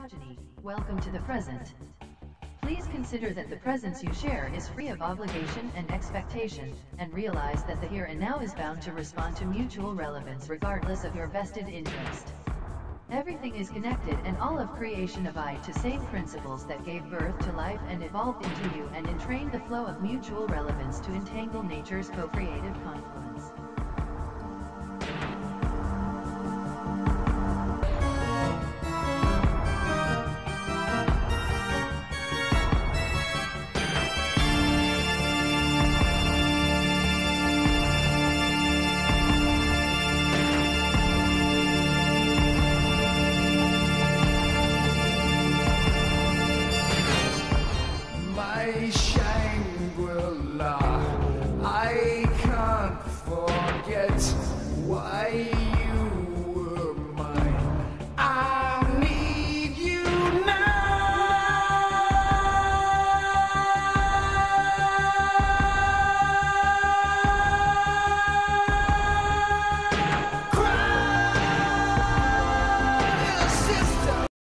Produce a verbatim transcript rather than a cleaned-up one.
progeny, welcome to the present. Please consider that the presence you share is free of obligation and expectation, and realize that the here and now is bound to respond to mutual relevance regardless of your vested interest. Everything is connected, and all of creation abide to same principles that gave birth to life and evolved into you and entrained the flow of mutual relevance to entangle nature's co-creative confluence.